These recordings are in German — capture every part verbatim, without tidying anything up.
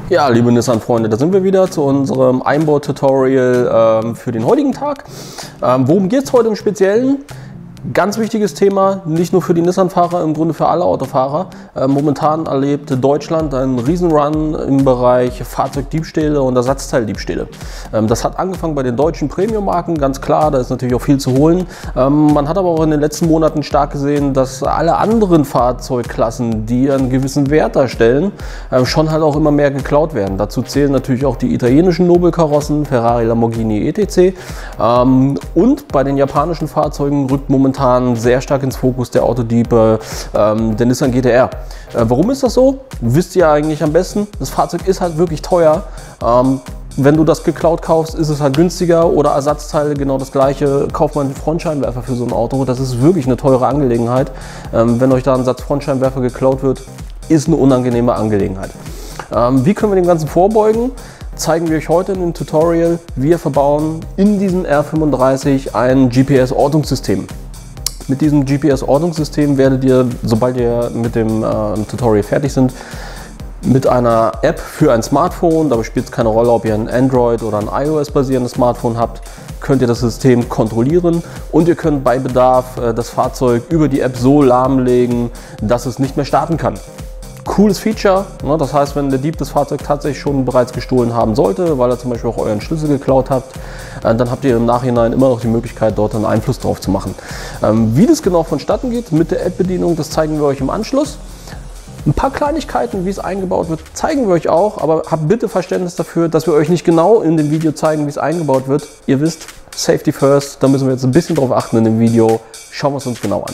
Ja, liebe Nissan-Freunde, da sind wir wieder zu unserem Einbau-Tutorial ähm, für den heutigen Tag. Ähm, worum geht es heute im Speziellen? Ganz wichtiges Thema, nicht nur für die Nissan-Fahrer, im Grunde für alle Autofahrer. Äh, momentan erlebt Deutschland einen Riesenrun im Bereich Fahrzeugdiebstähle und Ersatzteildiebstähle. Ähm, das hat angefangen bei den deutschen Premium-Marken, ganz klar, da ist natürlich auch viel zu holen. Ähm, man hat aber auch in den letzten Monaten stark gesehen, dass alle anderen Fahrzeugklassen, die einen gewissen Wert darstellen, äh, schon halt auch immer mehr geklaut werden. Dazu zählen natürlich auch die italienischen Nobelkarossen, Ferrari, Lamborghini, et cetera. Ähm, und bei den japanischen Fahrzeugen rückt momentan momentan sehr stark ins Fokus der Autodiebe, ähm, der Nissan G T R. Äh, warum ist das so? Wisst ihr eigentlich am besten. Das Fahrzeug ist halt wirklich teuer. Ähm, wenn du das geklaut kaufst, ist es halt günstiger, oder Ersatzteile genau das gleiche. Kauft man einen Frontscheinwerfer für so ein Auto, das ist wirklich eine teure Angelegenheit. Ähm, wenn euch da ein Satz Frontscheinwerfer geklaut wird, ist eine unangenehme Angelegenheit. Ähm, wie können wir dem Ganzen vorbeugen? Zeigen wir euch heute in dem Tutorial. Wir verbauen in diesem R fünfunddreißig ein G P S-Ortungssystem. Mit diesem G P S-Ortungssystem werdet ihr, sobald ihr mit dem äh, Tutorial fertig sind, mit einer App für ein Smartphone, dabei spielt es keine Rolle, ob ihr ein Android oder ein iOS-basierendes Smartphone habt, könnt ihr das System kontrollieren und ihr könnt bei Bedarf äh, das Fahrzeug über die App so lahmlegen, dass es nicht mehr starten kann. Cooles Feature, ne? Das heißt, wenn der Dieb das Fahrzeug tatsächlich schon bereits gestohlen haben sollte, weil er zum Beispiel auch euren Schlüssel geklaut habt, äh, dann habt ihr im Nachhinein immer noch die Möglichkeit, dort einen Einfluss drauf zu machen. Ähm, wie das genau vonstatten geht mit der App-Bedienung, das zeigen wir euch im Anschluss. Ein paar Kleinigkeiten, wie es eingebaut wird, zeigen wir euch auch, aber habt bitte Verständnis dafür, dass wir euch nicht genau in dem Video zeigen, wie es eingebaut wird. Ihr wisst, Safety first, da müssen wir jetzt ein bisschen drauf achten in dem Video. Schauen wir es uns genau an.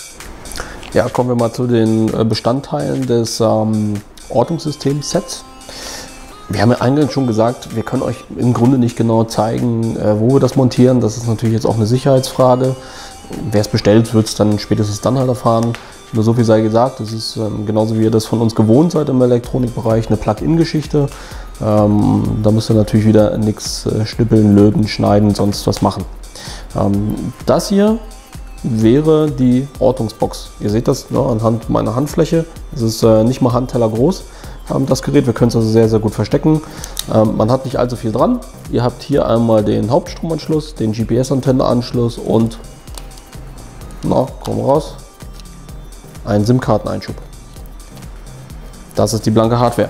Ja, kommen wir mal zu den Bestandteilen des ähm, Ortungssystems-Sets. Wir haben ja eingangs schon gesagt, wir können euch im Grunde nicht genau zeigen, äh, wo wir das montieren. Das ist natürlich jetzt auch eine Sicherheitsfrage. Wer es bestellt, wird es dann spätestens dann halt erfahren. Nur so viel sei gesagt, das ist ähm, genauso wie ihr das von uns gewohnt seid im Elektronikbereich, eine Plug-in-Geschichte. Ähm, da müsst ihr natürlich wieder nichts äh, schnippeln, löten, schneiden, sonst was machen. Ähm, das hier wäre die Ortungsbox. Ihr seht das, ne, anhand meiner Handfläche. Es ist äh, nicht mal Handteller groß, ähm, das Gerät. Wir können es also sehr, sehr gut verstecken. Ähm, man hat nicht allzu viel dran. Ihr habt hier einmal den Hauptstromanschluss, den G P S-Antenne-Anschluss und, na, komm raus, einen SIM-Karteneinschub. Das ist die blanke Hardware.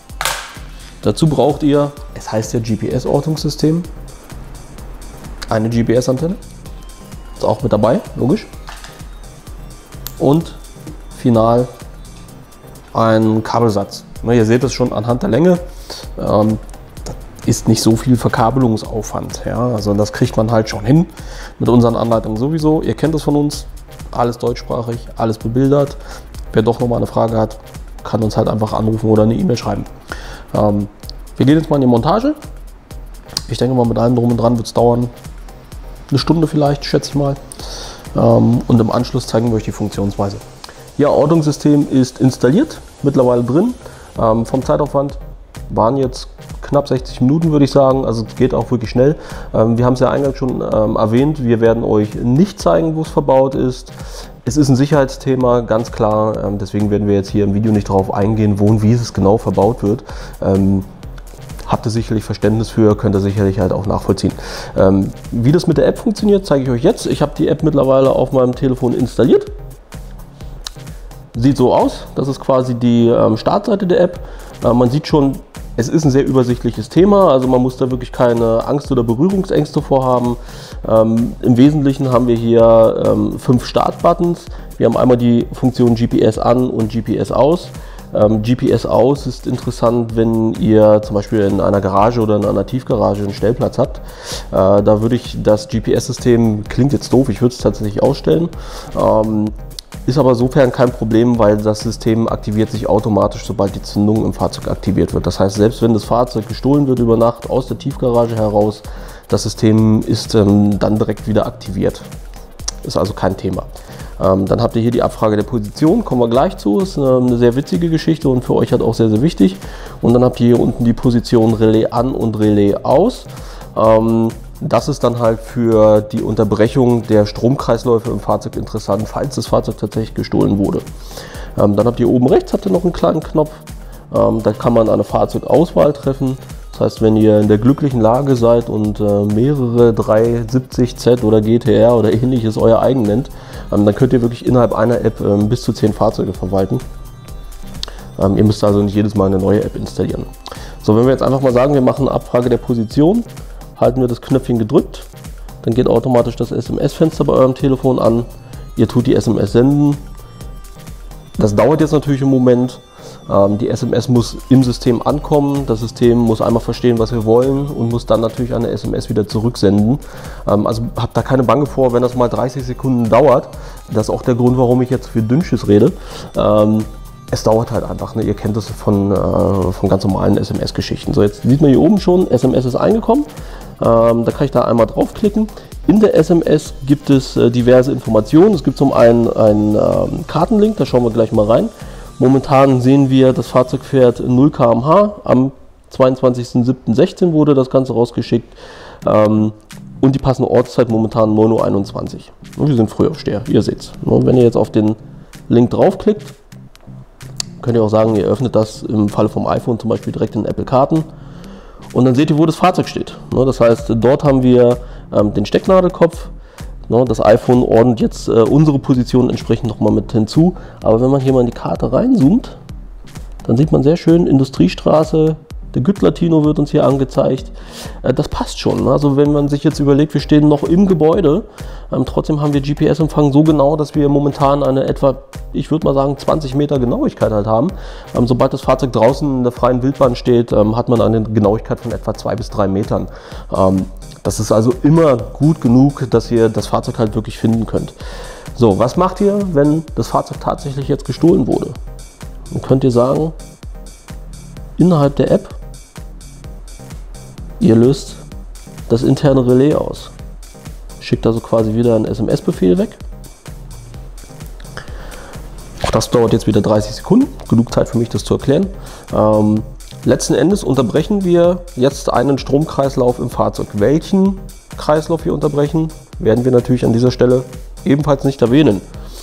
Dazu braucht ihr, es heißt ja G P S-Ortungssystem, eine G P S-Antenne. Ist auch mit dabei, logisch. Und final ein Kabelsatz. Ne, ihr seht es schon anhand der Länge. Ähm, das ist nicht so viel Verkabelungsaufwand. Ja? Also das kriegt man halt schon hin mit unseren Anleitungen sowieso. Ihr kennt es von uns, alles deutschsprachig, alles bebildert. Wer doch noch mal eine Frage hat, kann uns halt einfach anrufen oder eine E-Mail schreiben. Ähm, wir gehen jetzt mal in die Montage. Ich denke mal, mit allem drum und dran wird es dauern. Eine Stunde vielleicht, schätze ich mal. Und im Anschluss zeigen wir euch die Funktionsweise. Ja, Ortungssystem ist installiert, mittlerweile drin. Vom Zeitaufwand waren jetzt knapp sechzig Minuten, würde ich sagen. Also es geht auch wirklich schnell. Wir haben es ja eingangs schon erwähnt, wir werden euch nicht zeigen, wo es verbaut ist. Es ist ein Sicherheitsthema, ganz klar. Deswegen werden wir jetzt hier im Video nicht darauf eingehen, wo und wie es genau verbaut wird. Habt ihr sicherlich Verständnis für, könnt ihr sicherlich halt auch nachvollziehen. Ähm, wie das mit der App funktioniert, zeige ich euch jetzt. Ich habe die App mittlerweile auf meinem Telefon installiert. Sieht so aus, das ist quasi die ähm, Startseite der App. Äh, man sieht schon, es ist ein sehr übersichtliches Thema, also man muss da wirklich keine Angst oder Berührungsängste vorhaben. Ähm, Im Wesentlichen haben wir hier ähm, fünf Startbuttons. Wir haben einmal die Funktion G P S an und G P S aus. Ähm, G P S aus ist interessant, wenn ihr zum Beispiel in einer Garage oder in einer Tiefgarage einen Stellplatz habt. Äh, da würde ich das G P S-System, klingt jetzt doof, ich würde es tatsächlich ausstellen. Ähm, ist aber insofern kein Problem, weil das System aktiviert sich automatisch, sobald die Zündung im Fahrzeug aktiviert wird. Das heißt, selbst wenn das Fahrzeug gestohlen wird über Nacht aus der Tiefgarage heraus, das System ist ähm, dann direkt wieder aktiviert. Ist also kein Thema. Ähm, dann habt ihr hier die Abfrage der Position, kommen wir gleich zu, ist eine, eine sehr witzige Geschichte und für euch halt auch sehr, sehr wichtig. Und dann habt ihr hier unten die Position Relais an und Relais aus. Ähm, das ist dann halt für die Unterbrechung der Stromkreisläufe im Fahrzeug interessant, falls das Fahrzeug tatsächlich gestohlen wurde. Ähm, dann habt ihr oben rechts habt ihr noch einen kleinen Knopf Ähm, da kann man eine Fahrzeugauswahl treffen. Das heißt, wenn ihr in der glücklichen Lage seid und äh, mehrere dreihundertsiebzig Z oder G T R oder ähnliches euer eigen nennt, ähm, dann könnt ihr wirklich innerhalb einer App ähm, bis zu zehn Fahrzeuge verwalten. Ähm, ihr müsst also nicht jedes Mal eine neue App installieren. So, wenn wir jetzt einfach mal sagen, wir machen Abfrage der Position, halten wir das Knöpfchen gedrückt, dann geht automatisch das S M S-Fenster bei eurem Telefon an. Ihr tut die S M S senden. Das dauert jetzt natürlich einen Moment. Ähm, die S M S muss im System ankommen. Das System muss einmal verstehen, was wir wollen und muss dann natürlich eine S M S wieder zurücksenden. Ähm, also habt da keine Bange vor, wenn das mal dreißig Sekunden dauert. Das ist auch der Grund, warum ich jetzt für Dünnschiss rede. Ähm, Es dauert halt einfach, ne? Ihr kennt das von, äh, von ganz normalen S M S-Geschichten. So, jetzt sieht man hier oben schon, S M S ist eingekommen. Ähm, da kann ich da einmal draufklicken. In der S M S gibt es äh, diverse Informationen. Es gibt zum einen einen ähm, Kartenlink, da schauen wir gleich mal rein. Momentan sehen wir, das Fahrzeug fährt null Kilometer pro Stunde. Am zweiundzwanzigsten siebten sechzehn wurde das Ganze rausgeschickt. Ähm, und die passende Ortszeit momentan neun Uhr einundzwanzig. Und wir sind Frühaufsteher, ihr seht's. Und wenn ihr jetzt auf den Link draufklickt, könnt ihr auch sagen, ihr öffnet das im Falle vom iPhone zum Beispiel direkt in Apple Karten und dann seht ihr, wo das Fahrzeug steht. Das heißt, dort haben wir ähm, den Stecknadelkopf. Das iPhone ordnet jetzt äh, unsere Position entsprechend nochmal mit hinzu. Aber wenn man hier mal in die Karte reinzoomt, dann sieht man sehr schön Industriestraße. Der Güttlatino wird uns hier angezeigt. Äh, das passt schon. Also wenn man sich jetzt überlegt, wir stehen noch im Gebäude, ähm, trotzdem haben wir G P S-Empfang so genau, dass wir momentan eine etwa, ich würde mal sagen, zwanzig Meter Genauigkeit halt haben. Ähm, sobald das Fahrzeug draußen in der freien Wildbahn steht, ähm, hat man eine Genauigkeit von etwa zwei bis drei Metern. Ähm, das ist also immer gut genug, dass ihr das Fahrzeug halt wirklich finden könnt. So, was macht ihr, wenn das Fahrzeug tatsächlich jetzt gestohlen wurde? Dann könnt ihr sagen, innerhalb der App, ihr löst das interne Relais aus. Schickt also quasi wieder einen S M S-Befehl weg. Auch das dauert jetzt wieder dreißig Sekunden. Genug Zeit für mich, das zu erklären. Ähm, letzten Endes unterbrechen wir jetzt einen Stromkreislauf im Fahrzeug. Welchen Kreislauf wir unterbrechen, werden wir natürlich an dieser Stelle ebenfalls nicht erwähnen.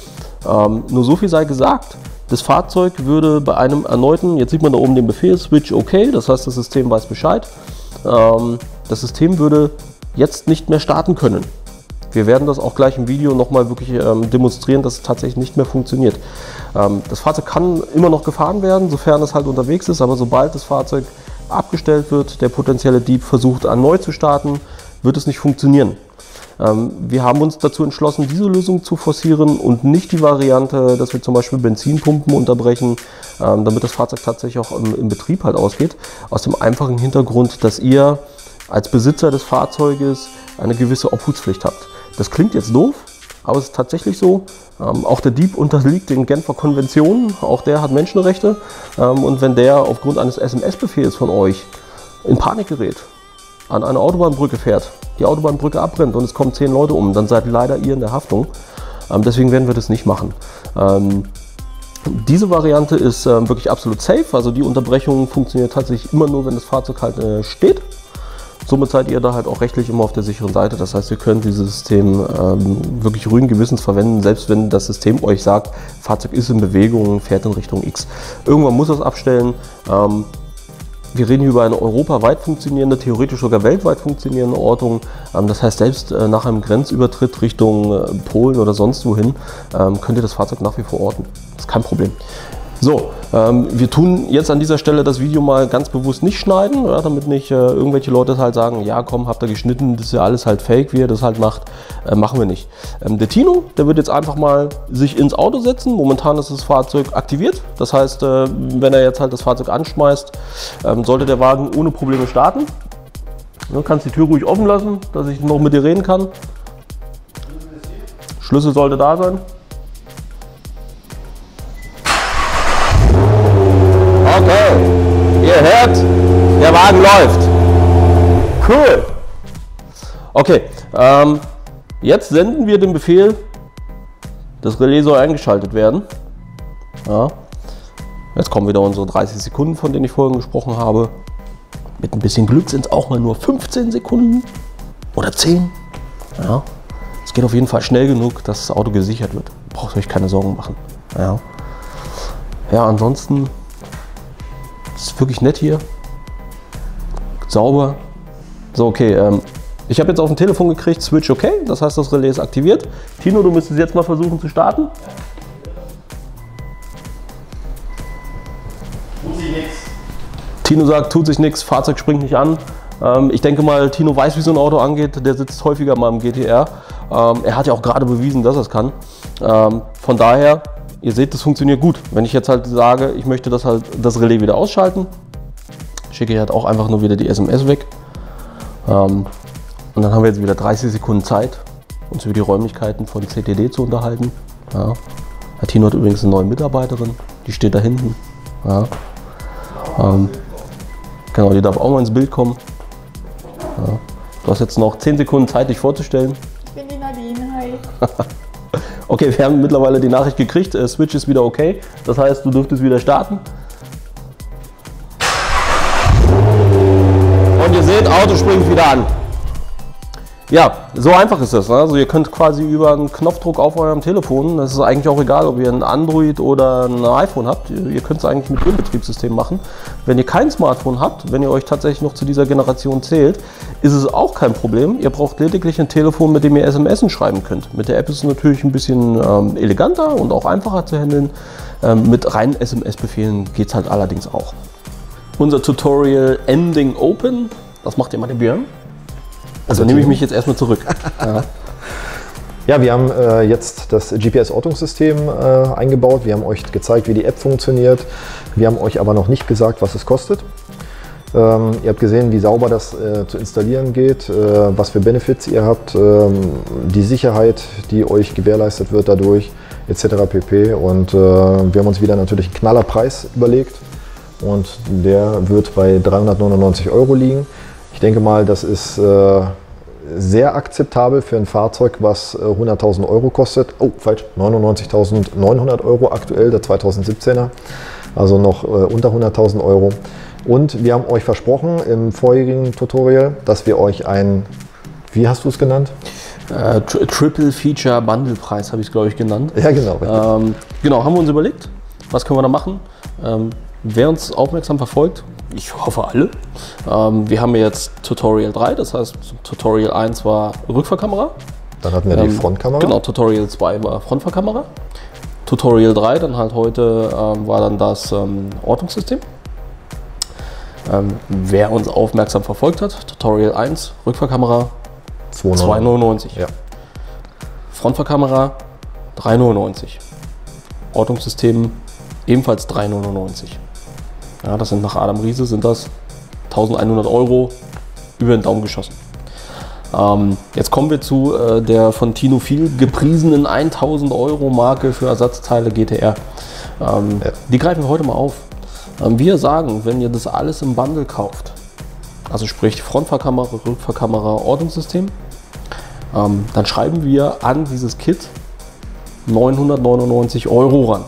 Ähm, nur so viel sei gesagt. Das Fahrzeug würde bei einem erneuten, jetzt sieht man da oben den Befehl, Switch OK, das heißt, das System weiß Bescheid. Ähm, das System würde jetzt nicht mehr starten können. Wir werden das auch gleich im Video nochmal wirklich ähm, demonstrieren, dass es tatsächlich nicht mehr funktioniert. Ähm, das Fahrzeug kann immer noch gefahren werden, sofern es halt unterwegs ist, aber sobald das Fahrzeug abgestellt wird, der potenzielle Dieb versucht erneut zu starten, wird es nicht funktionieren. Ähm, wir haben uns dazu entschlossen, diese Lösung zu forcieren und nicht die Variante, dass wir zum Beispiel Benzinpumpen unterbrechen, ähm, damit das Fahrzeug tatsächlich auch im, im Betrieb halt ausgeht. Aus dem einfachen Hintergrund, dass ihr als Besitzer des Fahrzeuges eine gewisse Obhutspflicht habt. Das klingt jetzt doof, aber es ist tatsächlich so. Ähm, auch der Dieb unterliegt den Genfer Konventionen, auch der hat Menschenrechte. Ähm, und wenn der aufgrund eines S M S-Befehls von euch in Panik gerät, an eine Autobahnbrücke fährt, die Autobahnbrücke abbrennt und es kommen zehn Leute um, dann seid leider ihr in der Haftung. Ähm, deswegen werden wir das nicht machen. Ähm, diese Variante ist ähm, wirklich absolut safe, also die Unterbrechung funktioniert tatsächlich immer nur, wenn das Fahrzeug halt äh, steht. Somit seid ihr da halt auch rechtlich immer auf der sicheren Seite. Das heißt, ihr könnt dieses System ähm, wirklich ruhigen Gewissens verwenden, selbst wenn das System euch sagt, Fahrzeug ist in Bewegung, fährt in Richtung X. Irgendwann muss es abstellen. Ähm, wir reden hier über eine europaweit funktionierende, theoretisch sogar weltweit funktionierende Ortung. Ähm, das heißt, selbst äh, nach einem Grenzübertritt Richtung äh, Polen oder sonst wohin, ähm, könnt ihr das Fahrzeug nach wie vor orten. Das ist kein Problem. So, ähm, wir tun jetzt an dieser Stelle das Video mal ganz bewusst nicht schneiden, ja, damit nicht äh, irgendwelche Leute halt sagen, ja komm, habt ihr geschnitten, das ist ja alles halt fake, wie ihr das halt macht, äh, machen wir nicht. Ähm, der Tino, der wird jetzt einfach mal sich ins Auto setzen, momentan ist das Fahrzeug aktiviert, das heißt, äh, wenn er jetzt halt das Fahrzeug anschmeißt, ähm, sollte der Wagen ohne Probleme starten. Du kannst die Tür ruhig offen lassen, dass ich noch mit dir reden kann. Schlüssel sollte da sein. Okay, ihr hört, der Wagen läuft. Cool. Okay, ähm, jetzt senden wir den Befehl, das Relais soll eingeschaltet werden. Ja. Jetzt kommen wieder unsere dreißig Sekunden, von denen ich vorhin gesprochen habe. Mit ein bisschen Glück sind es auch mal nur fünfzehn Sekunden oder zehn. Ja. Es geht auf jeden Fall schnell genug, dass das Auto gesichert wird. Braucht euch keine Sorgen machen. Ja, ja, ansonsten Das ist wirklich nett hier. Sauber. So, okay. Ähm, ich habe jetzt auf dem Telefon gekriegt, Switch okay. Das heißt, das Relais ist aktiviert. Tino, du müsstest jetzt mal versuchen zu starten. Tut sich nichts. Tino sagt, tut sich nichts, Fahrzeug springt nicht an. Ähm, ich denke mal, Tino weiß, wie so ein Auto angeht. Der sitzt häufiger mal im G T R. Ähm, er hat ja auch gerade bewiesen, dass er es kann. Ähm, von daher, ihr seht, das funktioniert gut. Wenn ich jetzt halt sage, ich möchte das halt das Relais wieder ausschalten, schicke ich halt auch einfach nur wieder die S M S weg. Ähm, und dann haben wir jetzt wieder dreißig Sekunden Zeit, uns über die Räumlichkeiten von C T D zu unterhalten. Ja. Herr Tino hat übrigens eine neue Mitarbeiterin, die steht da hinten. Ja. Ähm, genau, die darf auch mal ins Bild kommen. Ja. Du hast jetzt noch zehn Sekunden Zeit, dich vorzustellen. Ich bin die Nadine, hi. Okay, wir haben mittlerweile die Nachricht gekriegt, äh, Switch ist wieder okay. Das heißt, du dürftest wieder starten. Und ihr seht, Auto springt wieder an. Ja, so einfach ist das. Ne? Also ihr könnt quasi über einen Knopfdruck auf eurem Telefon, das ist eigentlich auch egal, ob ihr ein Android oder ein iPhone habt, ihr könnt es eigentlich mit dem Betriebssystem machen. Wenn ihr kein Smartphone habt, wenn ihr euch tatsächlich noch zu dieser Generation zählt, ist es auch kein Problem. Ihr braucht lediglich ein Telefon, mit dem ihr S M S schreiben könnt. Mit der App ist es natürlich ein bisschen ähm, eleganter und auch einfacher zu handeln. Ähm, mit reinen S M S-Befehlen geht es halt allerdings auch. Unser Tutorial Ending Open, das macht immer der Björn. Also nehme ich mich jetzt erstmal zurück. Ja. Ja, wir haben äh, jetzt das G P S-Ortungssystem äh, eingebaut. Wir haben euch gezeigt, wie die App funktioniert. Wir haben euch aber noch nicht gesagt, was es kostet. Ähm, ihr habt gesehen, wie sauber das äh, zu installieren geht, äh, was für Benefits ihr habt, ähm, die Sicherheit, die euch gewährleistet wird dadurch, et cetera pp. Und äh, wir haben uns wieder natürlich einen Knallerpreis überlegt und der wird bei dreihundertneunundneunzig Euro liegen. Ich denke mal, das ist äh, sehr akzeptabel für ein Fahrzeug, was äh, hunderttausend Euro kostet. Oh, falsch, neunundneunzigtausendneunhundert Euro aktuell, der zweitausendsiebzehner. Also noch äh, unter hunderttausend Euro. Und wir haben euch versprochen im vorherigen Tutorial, dass wir euch ein, wie hast du es genannt? Äh, Tri Triple Feature Bundle Preis habe ich es, glaube ich, genannt. Ja, genau. Ähm, genau, haben wir uns überlegt, was können wir da machen. Ähm, wer uns aufmerksam verfolgt, ich hoffe alle. Ähm, wir haben jetzt Tutorial drei, das heißt Tutorial eins war Rückfahrkamera. Dann hatten wir die ähm, Frontkamera. Genau, Tutorial zwei war Frontfahrkamera. Tutorial drei, dann halt heute, ähm, war dann das ähm, Ortungssystem. Ähm, wer uns aufmerksam verfolgt hat, Tutorial eins, Rückfahrkamera zwei neunundneunzig. Ja. Frontfahrkamera drei neunundneunzig. Ortungssystem ebenfalls drei neunundneunzig. Ja, das sind nach Adam Riese sind das eintausendeinhundert Euro über den Daumen geschossen. Ähm, jetzt kommen wir zu äh, der von Tino viel gepriesenen tausend Euro Marke für Ersatzteile G T R. Ähm, ja. Die greifen wir heute mal auf. Ähm, wir sagen, wenn ihr das alles im Bundle kauft, also sprich Frontfahrkamera, Rückfahrkamera, Ortungssystem, ähm, dann schreiben wir an dieses Kit neunhundertneunundneunzig Euro ran.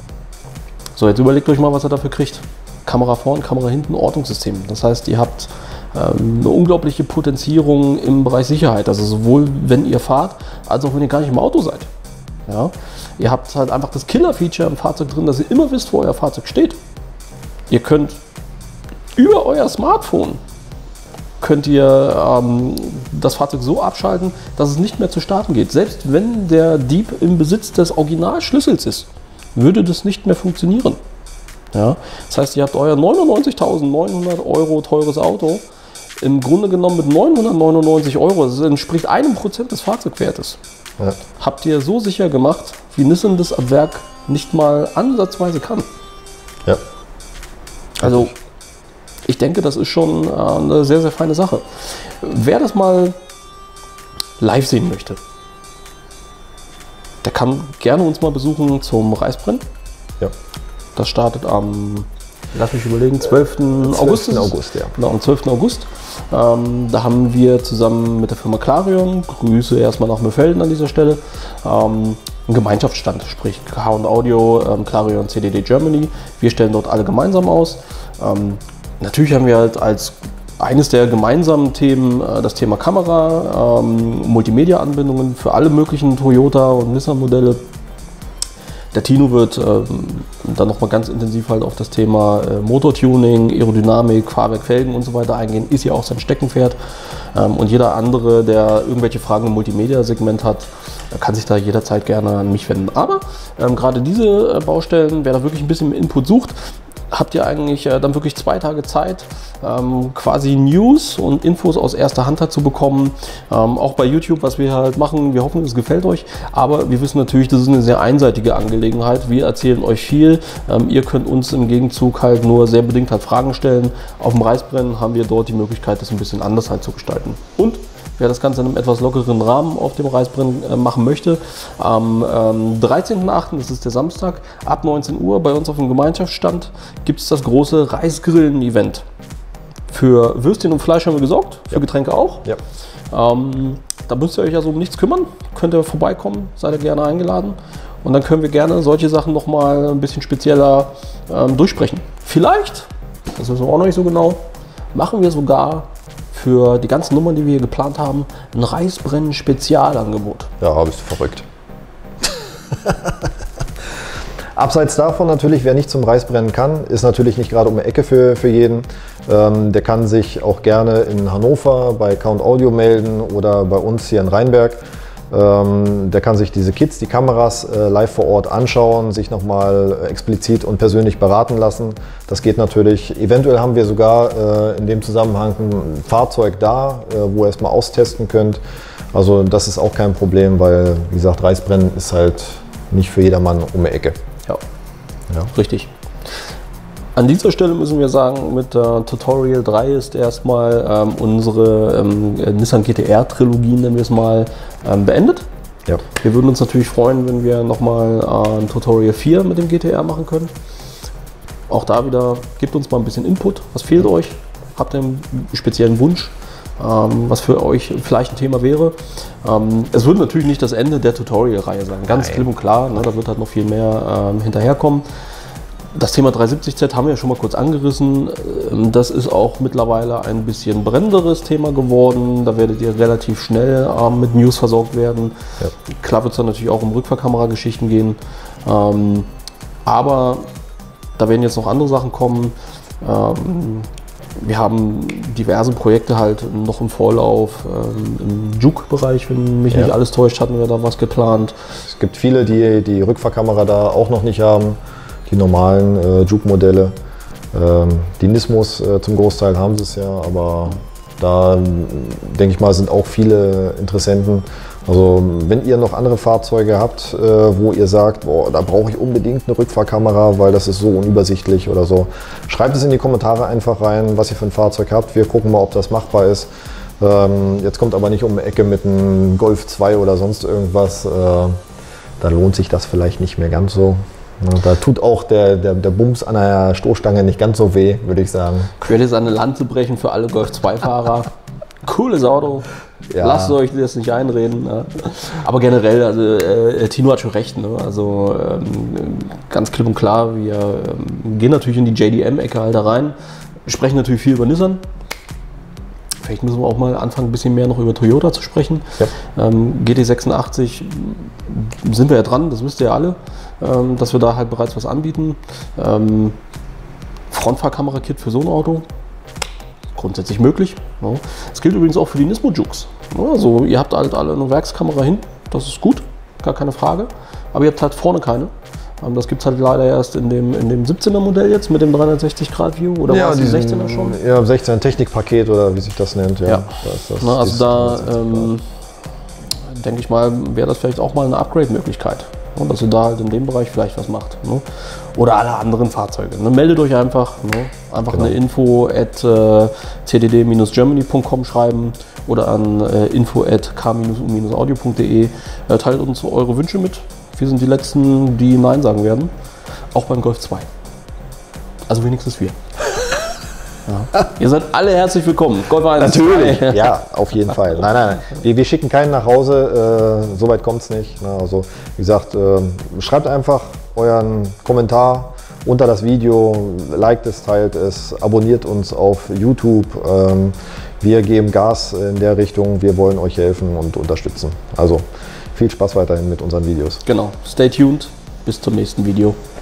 So, jetzt überlegt euch mal, was ihr dafür kriegt. Kamera vorn, Kamera hinten, Ortungssystem. Das heißt, ihr habt ähm, eine unglaubliche Potenzierung im Bereich Sicherheit. Also sowohl wenn ihr fahrt, als auch wenn ihr gar nicht im Auto seid. Ja? Ihr habt halt einfach das Killer-Feature im Fahrzeug drin, dass ihr immer wisst, wo euer Fahrzeug steht. Ihr könnt über euer Smartphone könnt ihr ähm, das Fahrzeug so abschalten, dass es nicht mehr zu starten geht. Selbst wenn der Dieb im Besitz des Originalschlüssels ist, würde das nicht mehr funktionieren. Ja? Das heißt, ihr habt euer neunundneunzigtausendneunhundert Euro teures Auto im Grunde genommen mit neunhundertneunundneunzig Euro, das entspricht einem Prozent des Fahrzeugwertes. Ja. Habt ihr so sicher gemacht, wie Nissan das ab Werk nicht mal ansatzweise kann. Ja. Also ich denke, das ist schon äh, eine sehr, sehr feine Sache. Wer das mal live sehen möchte, der kann gerne uns mal besuchen zum Reisbrenn. Ja. Das startet am, lass mich überlegen, zwölften August. zwölften August, ja. Genau, am zwölften August. Ähm, da haben wir zusammen mit der Firma Clarion, Grüße erstmal nach Mühlfelden an dieser Stelle, ähm, einen Gemeinschaftsstand, sprich K und Audio, ähm, Clarion C D D Germany. Wir stellen dort alle gemeinsam aus. Ähm, natürlich haben wir halt als eines der gemeinsamen Themen äh, das Thema Kamera, ähm, Multimedia-Anbindungen für alle möglichen Toyota und Nissan-Modelle. Der Tino wird ähm, dann nochmal ganz intensiv halt auf das Thema äh, Motortuning, Aerodynamik, Fahrwerk, Felgen und so weiter eingehen. Ist ja auch sein Steckenpferd. Ähm, und jeder andere, der irgendwelche Fragen im Multimedia-Segment hat, kann sich da jederzeit gerne an mich wenden. Aber ähm, gerade diese äh, Baustellen, wer da wirklich ein bisschen Input sucht, habt ihr eigentlich äh, dann wirklich zwei Tage Zeit, ähm, quasi News und Infos aus erster Hand dazu bekommen. Ähm, auch bei YouTube, was wir halt machen, wir hoffen, es gefällt euch. Aber wir wissen natürlich, das ist eine sehr einseitige Angelegenheit. Wir erzählen euch viel. Ähm, ihr könnt uns im Gegenzug halt nur sehr bedingt halt Fragen stellen. Auf dem Reißbrennen haben wir dort die Möglichkeit, das ein bisschen anders halt zu gestalten. Und wer das Ganze in einem etwas lockeren Rahmen auf dem Reißbrennen äh, machen möchte, am ähm, dreizehnten achten, das ist der Samstag, ab neunzehn Uhr bei uns auf dem Gemeinschaftsstand gibt es das große Reisgrillen-Event. Für Würstchen und Fleisch haben wir gesorgt, für ja. Getränke auch. Ja. Ähm, da müsst ihr euch also um nichts kümmern, könnt ihr vorbeikommen, seid ihr gerne eingeladen. Und dann können wir gerne solche Sachen nochmal ein bisschen spezieller ähm, durchsprechen. Vielleicht, das wissen wir auch noch nicht so genau, machen wir sogar für die ganzen Nummern, die wir hier geplant haben, ein Reißbrennen-Spezialangebot. Ja, bist du verrückt. Abseits davon natürlich, wer nicht zum Reißbrennen kann, ist natürlich nicht gerade um die Ecke für, für jeden. Ähm, der kann sich auch gerne in Hannover bei Count Audio melden oder bei uns hier in Rheinberg. Ähm, der kann sich diese Kits, die Kameras äh, live vor Ort anschauen, sich nochmal explizit und persönlich beraten lassen. Das geht natürlich. Eventuell haben wir sogar äh, in dem Zusammenhang ein Fahrzeug da, äh, wo ihr es mal austesten könnt. Also das ist auch kein Problem, weil, wie gesagt, Reißbrennen ist halt nicht für jedermann um die Ecke. Ja, ja. Richtig. An dieser Stelle müssen wir sagen, mit äh, Tutorial drei ist erstmal ähm, unsere ähm, Nissan G T R-Trilogie, nennen wir es mal, ähm, beendet. Ja. Wir würden uns natürlich freuen, wenn wir nochmal äh, ein Tutorial vier mit dem G T R machen können. Auch da wieder, gebt uns mal ein bisschen Input. Was fehlt mhm. euch? Habt ihr einen speziellen Wunsch, ähm, was für euch vielleicht ein Thema wäre? Ähm, es wird natürlich nicht das Ende der Tutorial-Reihe sein, ganz klipp und klar. Ne, da wird halt noch viel mehr ähm, hinterherkommen. Das Thema dreihundertsiebzig Z haben wir ja schon mal kurz angerissen. Das ist auch mittlerweile ein bisschen brennenderes Thema geworden. Da werdet ihr relativ schnell ähm, mit News versorgt werden. Ja. Klar wird es dann natürlich auch um Rückfahrkamera-Geschichten gehen. Ähm, aber da werden jetzt noch andere Sachen kommen. Ähm, wir haben diverse Projekte halt noch im Vorlauf. Ähm, Im Juke-Bereich, wenn mich ja. nicht alles täuscht, hatten wir da was geplant. Es gibt viele, die die Rückfahrkamera da auch noch nicht haben. Die normalen äh, Juke-Modelle. Ähm, die Nismos äh, zum Großteil haben sie es ja, aber da denke ich mal, sind auch viele Interessenten. Also wenn ihr noch andere Fahrzeuge habt, äh, wo ihr sagt, boah, da brauche ich unbedingt eine Rückfahrkamera, weil das ist so unübersichtlich oder so, schreibt es in die Kommentare einfach rein, was ihr für ein Fahrzeug habt. Wir gucken mal, ob das machbar ist. Ähm, jetzt kommt aber nicht um die Ecke mit einem Golf zwei oder sonst irgendwas. Äh, da lohnt sich das vielleicht nicht mehr ganz so. Da tut auch der, der, der Bums an der Stoßstange nicht ganz so weh, würde ich sagen. Ich werde jetzt eine Lanze brechen für alle Golf zwei Fahrer. Cooles Auto. Ja. Lasst euch das nicht einreden. Ne? Aber generell, also äh, Tino hat schon recht. Ne? Also ähm, ganz klipp und klar, wir ähm, gehen natürlich in die J D M-Ecke halt da rein. Wir sprechen natürlich viel über Nissan. Vielleicht müssen wir auch mal anfangen, ein bisschen mehr noch über Toyota zu sprechen. Ja. Ähm, G T sechsundachtzig sind wir ja dran, das wisst ihr ja alle, ähm, dass wir da halt bereits was anbieten. Ähm, Frontfahrkamera-Kit für so ein Auto, grundsätzlich möglich. Ja. Das gilt übrigens auch für die Nismo Jukes. Ja, also ihr habt halt alle eine Werkskamera hin, das ist gut, gar keine Frage. Aber ihr habt halt vorne keine. Das gibt es halt leider erst in dem, in dem siebzehner Modell jetzt mit dem dreihundertsechzig Grad View oder ja, war es die sechzehner schon? Ja, sechzehn Technikpaket oder wie sich das nennt. Ja, ja. Da ist das, Na, also da ähm, denke ich mal, wäre das vielleicht auch mal eine Upgrade-Möglichkeit, ne? Dass ihr da halt in dem Bereich vielleicht was macht. Ne? Oder alle anderen Fahrzeuge. Ne? Meldet euch einfach, ne? einfach genau. eine info at c d d dash germany punkt com schreiben oder an äh, info at k u audio punkt de. Äh, teilt uns eure Wünsche mit. Wir sind die Letzten, die Nein sagen werden. Auch beim Golf zwei. Also wenigstens wir. Ja. Ihr seid alle herzlich willkommen. Golf eins. Natürlich. Ja, auf jeden Fall. Nein, nein, nein. Wir, wir schicken keinen nach Hause. Äh, so weit kommt es nicht. Na, also, wie gesagt, äh, schreibt einfach euren Kommentar unter das Video. Liked es, teilt es, abonniert uns auf YouTube. Ähm, wir geben Gas in der Richtung. Wir wollen euch helfen und unterstützen. Also, viel Spaß weiterhin mit unseren Videos. Genau, stay tuned. bis zum nächsten Video.